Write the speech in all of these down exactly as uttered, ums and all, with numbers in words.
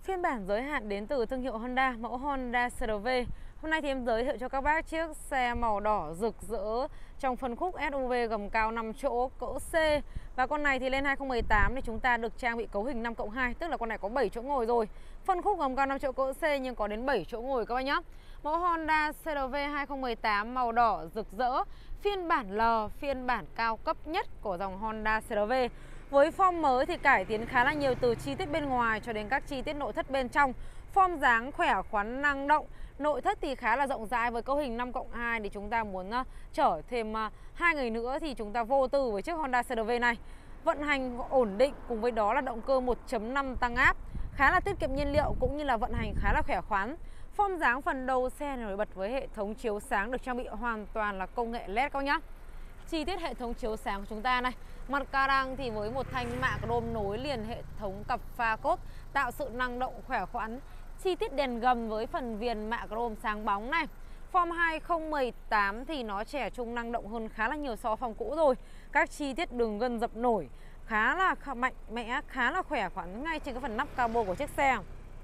Phiên bản giới hạn đến từ thương hiệu Honda, mẫu Honda xê rờ vê. Hôm nay thì em giới thiệu cho các bác chiếc xe màu đỏ rực rỡ trong phân khúc ét u vê gầm cao năm chỗ cỡ C. Và con này thì lên hai không một tám thì chúng ta được trang bị cấu hình năm cộng hai, tức là con này có bảy chỗ ngồi rồi. Phân khúc gầm cao năm chỗ cỡ C nhưng có đến bảy chỗ ngồi các bác nhé. Mẫu Honda xê rờ vê hai không một tám màu đỏ rực rỡ, phiên bản L, phiên bản cao cấp nhất của dòng Honda xê rờ vê. Với form mới thì cải tiến khá là nhiều từ chi tiết bên ngoài cho đến các chi tiết nội thất bên trong. Form dáng khỏe khoắn năng động, nội thất thì khá là rộng rãi với cấu hình năm cộng hai thì chúng ta muốn uh, chở thêm uh, hai người nữa thì chúng ta vô tư với chiếc Honda xê rờ vê này. Vận hành ổn định cùng với đó là động cơ một chấm năm tăng áp, khá là tiết kiệm nhiên liệu cũng như là vận hành khá là khỏe khoắn. Form dáng phần đầu xe nổi bật với hệ thống chiếu sáng được trang bị hoàn toàn là công nghệ led các nhá. Chi tiết hệ thống chiếu sáng của chúng ta này, mặt carang thì với một thanh mạ chrome nối liền hệ thống cặp pha cốt tạo sự năng động khỏe khoắn. Chi tiết đèn gầm với phần viền mạ chrome sáng bóng này. Form hai không một tám thì nó trẻ trung năng động hơn khá là nhiều so với form cũ rồi. Các chi tiết đường gân dập nổi khá là mạnh mẽ, khá là khỏe khoắn ngay trên cái phần nắp cabo của chiếc xe.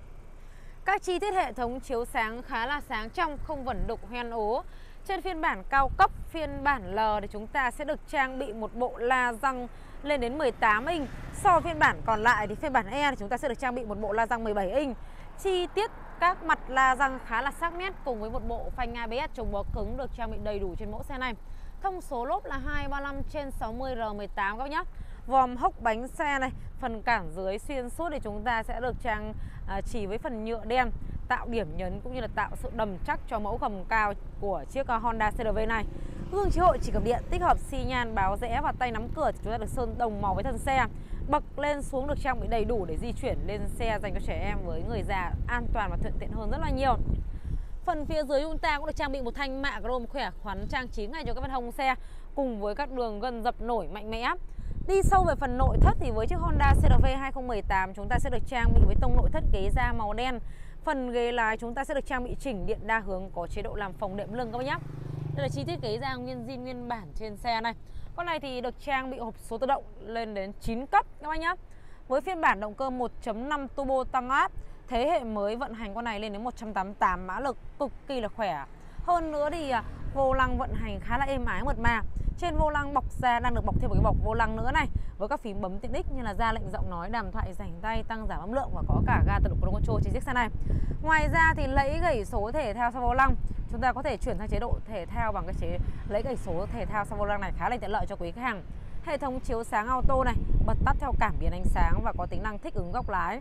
Các chi tiết hệ thống chiếu sáng khá là sáng trong, không vẩn đục hoen ố. Trên phiên bản cao cấp, phiên bản L thì chúng ta sẽ được trang bị một bộ la răng lên đến mười tám inch. So với phiên bản còn lại thì phiên bản E thì chúng ta sẽ được trang bị một bộ la răng mười bảy inch. Chi tiết các mặt la răng khá là sắc nét cùng với một bộ phanh a bê ét chống bó cứng được trang bị đầy đủ trên mẫu xe này. Thông số lốp là hai ba lăm trên sáu mươi R mười tám các bác nhé. Vòm hốc bánh xe này, phần cản dưới xuyên suốt thì chúng ta sẽ được trang à, chỉ với phần nhựa đen, tạo điểm nhấn cũng như là tạo sự đầm chắc cho mẫu gầm cao của chiếc Honda xê rờ vê này. Gương chiếu hậu chỉ cầm điện, tích hợp xi nhan báo rẽ và tay nắm cửa thì chúng ta được sơn đồng màu với thân xe. Bậc lên xuống được trang bị đầy đủ để di chuyển lên xe dành cho trẻ em với người già an toàn và thuận tiện hơn rất là nhiều. Phần phía dưới chúng ta cũng được trang bị một thanh mạ chrome khỏe khoắn trang trí ngay cho các phần hông xe cùng với các đường gân dập nổi mạnh mẽ. Đi sâu về phần nội thất thì với chiếc Honda xê rờ vê hai không một tám chúng ta sẽ được trang bị với tông nội thất ghế da màu đen. Phần ghế lái chúng ta sẽ được trang bị chỉnh điện đa hướng có chế độ làm phồng đệm lưng các bác nhé. Đây là chi tiết ghế da nguyên zin nguyên bản trên xe này. Con này thì được trang bị hộp số tự động lên đến chín cấp các bác nhé. Với phiên bản động cơ một chấm năm turbo tăng áp, thế hệ mới vận hành con này lên đến một trăm tám mươi tám mã lực, cực kỳ là khỏe. Hơn nữa thì vô lăng vận hành khá là êm ái mượt mà. Trên vô lăng bọc da đang được bọc thêm một cái bọc vô lăng nữa này với các phím bấm tiện ích như là ra lệnh giọng nói, đàm thoại, rảnh tay, tăng giảm âm lượng và có cả ga tự động cruise control trên chiếc xe này. Ngoài ra thì lẫy gảy số thể thao sau vô lăng chúng ta có thể chuyển sang chế độ thể thao bằng cái chế lẫy gảy số thể thao sau vô lăng này khá là tiện lợi cho quý khách hàng. Hệ thống chiếu sáng auto này bật tắt theo cảm biến ánh sáng và có tính năng thích ứng góc lái.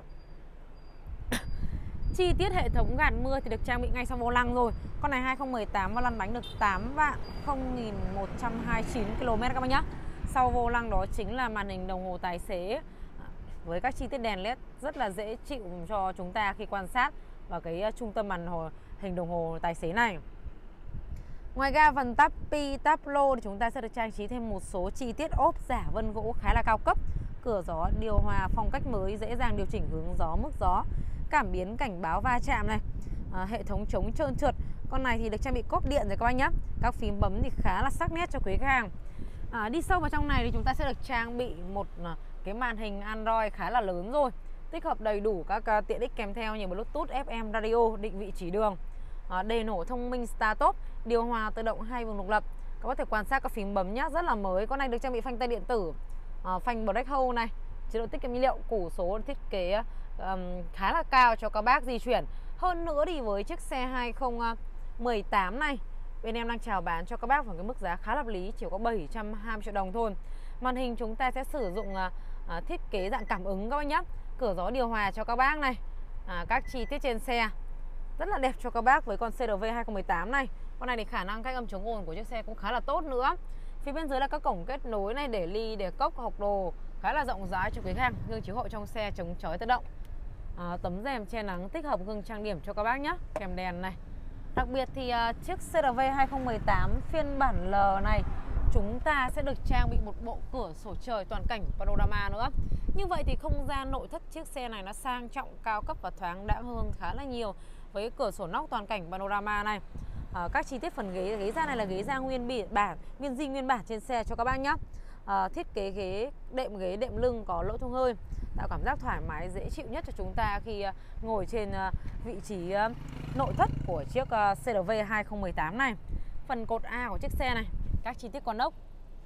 Chi tiết hệ thống gạt mưa thì được trang bị ngay sau vô lăng rồi. Con này hai không một tám và lăn bánh được tám vạn không nghìn một trăm hai mươi chín ki lô mét các bác nhé. Sau vô lăng đó chính là màn hình đồng hồ tài xế với các chi tiết đèn led rất là dễ chịu cho chúng ta khi quan sát vào cái trung tâm màn hình đồng hồ tài xế này. Ngoài ra phần táp pi, táp lô thì chúng ta sẽ được trang trí thêm một số chi tiết ốp giả vân gỗ khá là cao cấp. Cửa gió điều hòa phong cách mới, dễ dàng điều chỉnh hướng gió, mức gió, cảm biến cảnh báo va chạm này, à, hệ thống chống trơn trượt. Con này thì được trang bị cốp điện rồi các anh nhé. Các phím bấm thì khá là sắc nét cho quý khách hàng. À, đi sâu vào trong này thì chúng ta sẽ được trang bị một cái màn hình Android khá là lớn rồi, tích hợp đầy đủ các uh, tiện ích kèm theo như Bluetooth, ép em radio, định vị chỉ đường, à, đề nổ thông minh Start Top, điều hòa tự động hai vùng độc lập. Các có thể quan sát các phím bấm nhé, rất là mới. Con này được trang bị phanh tay điện tử, à, phanh brake hold này, chế độ tiết kiệm nhiên liệu, củ số thiết kế um, khá là cao cho các bác di chuyển. Hơn nữa thì với chiếc xe hai không một tám này, bên em đang chào bán cho các bác với cái mức giá khá hợp lý, chỉ có bảy trăm hai mươi triệu đồng thôi. Màn hình chúng ta sẽ sử dụng à, à, thiết kế dạng cảm ứng các bác nhé. Cửa gió điều hòa cho các bác này, à, các chi tiết trên xe rất là đẹp cho các bác với con xê rờ vê hai không một tám này. Con này thì khả năng cách âm chống ồn của chiếc xe cũng khá là tốt nữa. Phía bên dưới là các cổng kết nối này để ly, để cốc, hộc đồ khá là rộng rãi cho quý khách hàng. Gương chiếu hậu trong xe chống chói tự động, à, tấm rèm che nắng, tích hợp gương trang điểm cho các bác nhé, kèm đèn này. Đặc biệt thì uh, chiếc xê rờ vê hai không một tám phiên bản L này chúng ta sẽ được trang bị một bộ cửa sổ trời toàn cảnh panorama nữa. Như vậy thì không gian nội thất chiếc xe này nó sang trọng, cao cấp và thoáng đãng hơn khá là nhiều với cửa sổ nóc toàn cảnh panorama này. À, các chi tiết phần ghế, ghế da này là ghế da nguyên bản, nguyên zin nguyên bản trên xe cho các bác nhé. À, thiết kế ghế đệm ghế đệm lưng có lỗ thông hơi. tạo cảm giác thoải mái dễ chịu nhất cho chúng ta khi ngồi trên vị trí nội thất của chiếc xê rờ vê hai không một tám này. Phần cột A của chiếc xe này, các chi tiết con ốc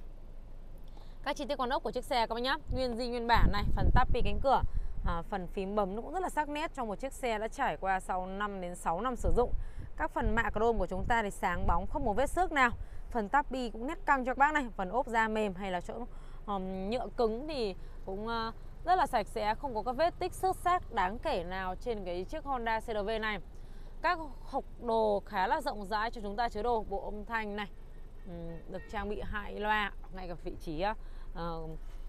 Các chi tiết con ốc của chiếc xe các bác nhá, nguyên zin nguyên bản này, phần táp pi cánh cửa, à, phần phím bấm nó cũng rất là sắc nét trong một chiếc xe đã trải qua sau năm đến sáu năm sử dụng. Các phần mạ chrome của chúng ta thì sáng bóng, không một vết xước nào. Phần táp pi cũng nét căng cho các bác này, phần ốp da mềm hay là chỗ um, nhựa cứng thì cũng uh, rất là sạch sẽ, không có các vết tích xước xác đáng kể nào trên cái chiếc Honda xê rờ vê này. Các hộc đồ khá là rộng rãi cho chúng ta chứa đồ, bộ âm thanh này um, được trang bị hai loa ngay cả vị trí uh,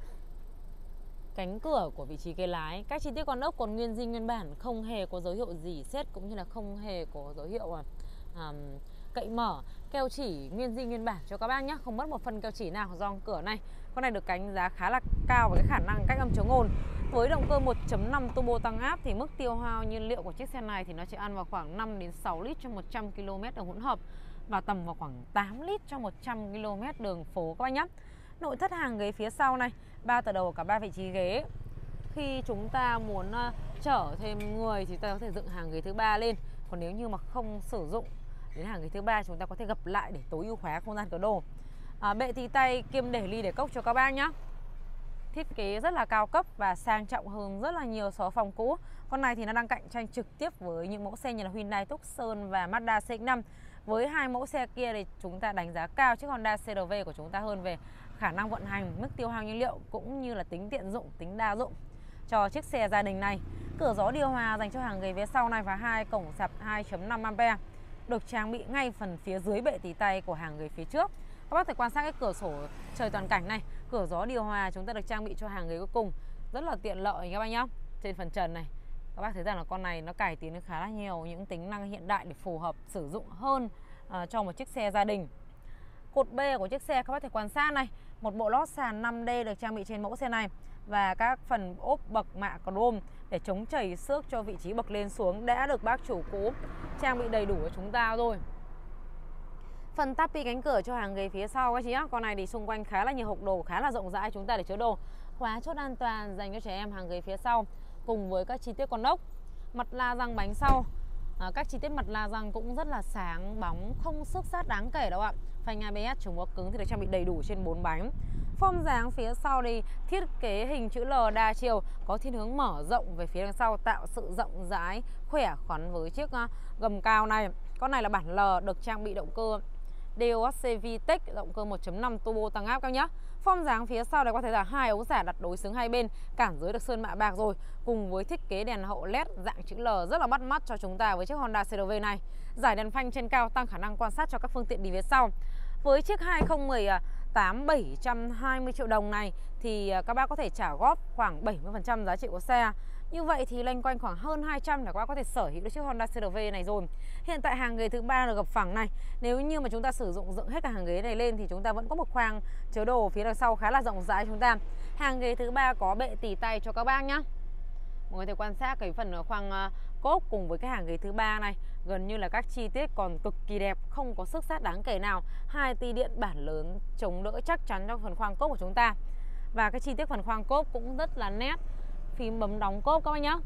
cánh cửa của vị trí ghế lái. Các chi tiết con ốc còn nguyên zin nguyên bản, không hề có dấu hiệu gì sét cũng như là không hề có dấu hiệu uh, um, cậy mở. Keo chỉ nguyên zin nguyên bản cho các bác nhé, không mất một phân keo chỉ nào. Do cửa này, con này được đánh giá khá là cao về cái khả năng cách âm chống ồn. Với động cơ một chấm năm turbo tăng áp thì mức tiêu hao nhiên liệu của chiếc xe này thì nó chỉ ăn vào khoảng năm đến sáu lít cho một trăm ki lô mét đường hỗn hợp và tầm vào khoảng tám lít cho một trăm ki lô mét đường phố các bác nhé. Nội thất hàng ghế phía sau này, ba tờ đầu cả ba vị trí ghế. Khi chúng ta muốn uh, chở thêm người thì ta có thể dựng hàng ghế thứ ba lên. Còn nếu như mà không sử dụng đến hàng ghế thứ ba, chúng ta có thể gập lại để tối ưu hóa không gian chở đồ. À, bệ tì tay kiêm để ly để cốc cho các bác nhé. Thiết kế rất là cao cấp và sang trọng hơn rất là nhiều số phòng cũ. Con này thì nó đang cạnh tranh trực tiếp với những mẫu xe như là Hyundai Tucson và Mazda xê ích năm. Với hai mẫu xe kia thì chúng ta đánh giá cao chiếc Honda xê rờ vê của chúng ta hơn về khả năng vận hành, mức tiêu hao nhiên liệu cũng như là tính tiện dụng, tính đa dụng cho chiếc xe gia đình này. Cửa gió điều hòa dành cho hàng ghế phía sau này và hai cổng sạc hai chấm năm ampe được trang bị ngay phần phía dưới bệ tì tay của hàng ghế phía trước. Các bác thể quan sát cái cửa sổ trời toàn cảnh này, cửa gió điều hòa chúng ta được trang bị cho hàng ghế cuối cùng, rất là tiện lợi các bác nhá. Trên phần trần này, các bác thấy rằng là con này nó cải tiến khá là nhiều những tính năng hiện đại để phù hợp sử dụng hơn uh, cho một chiếc xe gia đình. Cột B của chiếc xe các bác thể quan sát này, một bộ lót sàn năm D được trang bị trên mẫu xe này và các phần ốp bậc mạ chrome để chống chảy xước cho vị trí bậc lên xuống đã được bác chủ cũ trang bị đầy đủ cho chúng ta rồi. Phần táp pi cánh cửa cho hàng ghế phía sau các chị nhá. Con này thì xung quanh khá là nhiều hộc đồ, khá là rộng rãi chúng ta để chứa đồ. Khóa chốt an toàn dành cho trẻ em hàng ghế phía sau cùng với các chi tiết con ốc. Mặt la răng bánh sau, à, các chi tiết mặt la răng cũng rất là sáng bóng, không xước sát đáng kể đâu ạ. Phanh a bê ét chống bó cứng thì được trang bị đầy đủ trên bốn bánh. Form dáng phía sau đi thiết kế hình chữ L đa chiều, có thiên hướng mở rộng về phía đằng sau tạo sự rộng rãi, khỏe khoắn với chiếc uh, gầm cao này. Con này là bản L được trang bị động cơ đê ô ét xê VTEC, động cơ một chấm năm turbo tăng áp các nhá. Form dáng phía sau này có thể là hai ống xả đặt đối xứng hai bên, cản dưới được sơn mạ bạc rồi, cùng với thiết kế đèn hậu led dạng chữ L rất là bắt mắt cho chúng ta với chiếc Honda xê rờ vê này. Giải đèn phanh trên cao tăng khả năng quan sát cho các phương tiện đi phía sau. Với chiếc hai không một tám bảy trăm hai mươi triệu đồng này thì các bác có thể trả góp khoảng bảy mươi phần trăm giá trị của xe. Như vậy thì loanh quanh khoảng hơn hai trăm để các bác có thể sở hữu được chiếc Honda xê rờ vê này rồi. Hiện tại hàng ghế thứ ba được gập phẳng này. Nếu như mà chúng ta sử dụng dựng hết cả hàng ghế này lên thì chúng ta vẫn có một khoang chứa đồ phía đằng sau khá là rộng rãi chúng ta. Hàng ghế thứ ba có bệ tì tay cho các bác nhá. Mọi người thể quan sát cái phần khoang cốp cùng với cái hàng ghế thứ ba này, gần như là các chi tiết còn cực kỳ đẹp, không có xước sát đáng kể nào. Hai ti điện bản lớn chống đỡ chắc chắn cho phần khoang cốp của chúng ta. Và cái chi tiết phần khoang cốp cũng rất là nét. Phím bấm đóng cốp các bác nhá.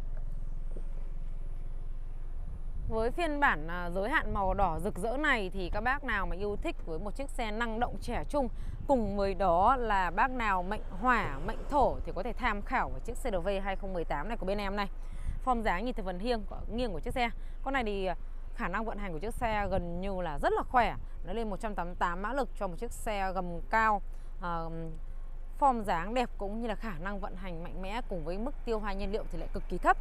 Với phiên bản giới hạn màu đỏ rực rỡ này thì các bác nào mà yêu thích với một chiếc xe năng động trẻ trung, cùng với đó là bác nào mệnh hỏa, mệnh thổ thì có thể tham khảo với chiếc xê rờ vê hai không một tám này của bên em này. Form dáng nhìn từ phần nghiêng nghiêng của chiếc xe. Con này thì khả năng vận hành của chiếc xe gần như là rất là khỏe, nó lên một trăm tám mươi tám mã lực cho một chiếc xe gầm cao. À, form dáng đẹp cũng như là khả năng vận hành mạnh mẽ cùng với mức tiêu hao nhiên liệu thì lại cực kỳ thấp.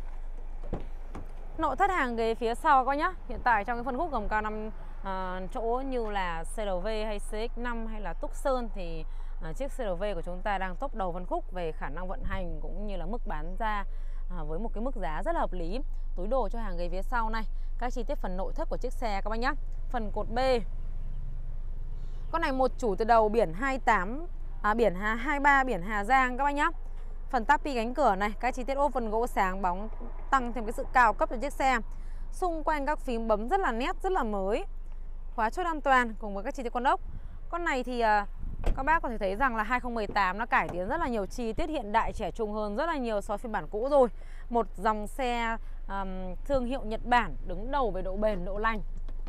Nội thất hàng ghế phía sau các nhá. Hiện tại trong cái phân khúc gầm cao năm à, chỗ như là xê rờ vê hay xê ích năm hay là Tucson thì à, chiếc xê rờ vê của chúng ta đang top đầu phân khúc về khả năng vận hành cũng như là mức bán ra à, với một cái mức giá rất là hợp lý. Túi đồ cho hàng ghế phía sau này, các chi tiết phần nội thất của chiếc xe các bác nhá. Phần cột B, con này một chủ từ đầu biển hai tám à, biển Hà hai ba biển Hà Giang các bác nhá. Phần táp pi cánh cửa này, các chi tiết ốp phần gỗ sáng bóng tăng thêm cái sự cao cấp cho chiếc xe. Xung quanh các phím bấm rất là nét, rất là mới. Khóa chốt an toàn cùng với các chi tiết con ốc. Con này thì Các bác có thể thấy rằng là hai không một tám nó cải tiến rất là nhiều chi tiết hiện đại trẻ trung hơn rất là nhiều so với phiên bản cũ rồi. Một dòng xe um, thương hiệu Nhật Bản đứng đầu về độ bền, độ lành.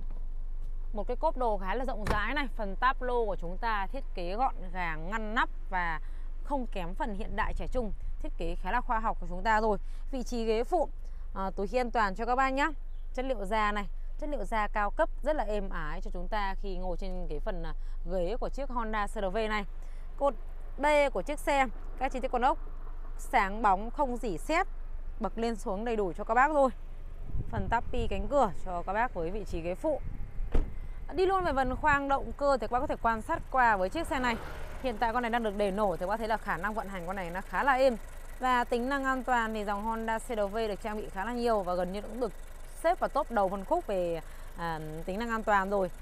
Một cái cốp đồ khá là rộng rãi này. Phần táp lô của chúng ta thiết kế gọn gàng, ngăn nắp và không kém phần hiện đại trẻ trung. Thiết kế khá là khoa học của chúng ta rồi. Vị trí ghế phụ, à, túi khí an toàn cho các bác nhé. Chất liệu da này, chất liệu da cao cấp rất là êm ái cho chúng ta khi ngồi trên cái phần ghế của chiếc Honda xê rờ vê này. Cột B của chiếc xe, các chi tiết con ốc sáng bóng không rỉ sét, bậc lên xuống đầy đủ cho các bác rồi. Phần táp pi cánh cửa cho các bác với vị trí ghế phụ. Đi luôn về phần khoang động cơ thì các bác có thể quan sát qua với chiếc xe này. Hiện tại con này đang được để nổ thì các bác thấy là khả năng vận hành con này nó khá là êm. Và tính năng an toàn thì dòng Honda xê rờ vê được trang bị khá là nhiều và gần như cũng được xếp vào top đầu phân khúc về à, tính năng an toàn rồi.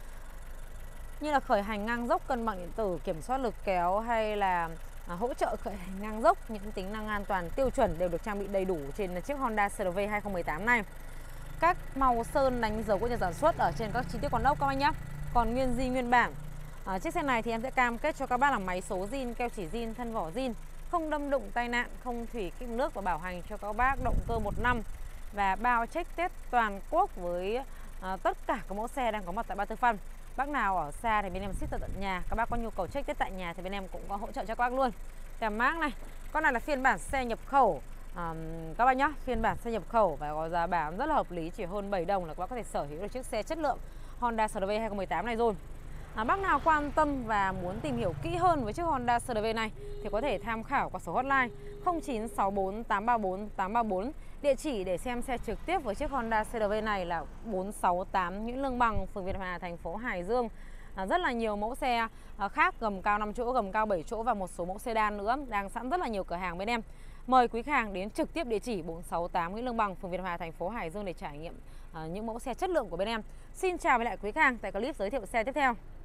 Như là khởi hành ngang dốc, cân bằng điện tử, kiểm soát lực kéo hay là à, hỗ trợ khởi hành ngang dốc, những tính năng an toàn tiêu chuẩn đều được trang bị đầy đủ trên chiếc Honda xê rờ vê hai không một tám này. Các màu sơn đánh dấu của nhà sản xuất ở trên các chi tiết con ốc các bác nhé. Còn nguyên zin nguyên bản. À, chiếc xe này thì em sẽ cam kết cho các bác là máy số zin, keo chỉ zin, thân vỏ zin, không đâm đụng tai nạn, không thủy kích nước và bảo hành cho các bác động cơ một năm. Và bao check test toàn quốc với à, tất cả các mẫu xe đang có mặt tại Ba Tư Phân. Bác nào ở xa thì bên em ship tận nhà. Các bác có nhu cầu check test tại nhà thì bên em cũng có hỗ trợ cho các bác luôn. Kèm mác này. Con này là phiên bản xe nhập khẩu. À, các bác nhá, phiên bản xe nhập khẩu và có giá bán rất là hợp lý, chỉ hơn bảy đồng là các bác có thể sở hữu được chiếc xe chất lượng Honda xê rờ vê hai không một tám này rồi. À, bác nào quan tâm và muốn tìm hiểu kỹ hơn với chiếc Honda xê rờ vê này thì có thể tham khảo qua số hotline không chín sáu bốn tám ba bốn tám ba bốn. Địa chỉ để xem xe trực tiếp với chiếc Honda xê rờ vê này là bốn sáu tám Nguyễn Lương Bằng, phường Việt Hòa, thành phố Hải Dương. À, rất là nhiều mẫu xe à, khác, gầm cao năm chỗ, gầm cao bảy chỗ và một số mẫu sedan nữa đang sẵn rất là nhiều cửa hàng bên em. Mời quý khách hàng đến trực tiếp địa chỉ bốn sáu tám Nguyễn Lương Bằng, phường Việt Hòa, thành phố Hải Dương để trải nghiệm uh, những mẫu xe chất lượng của bên em. Xin chào với lại quý khách hàng tại clip giới thiệu xe tiếp theo.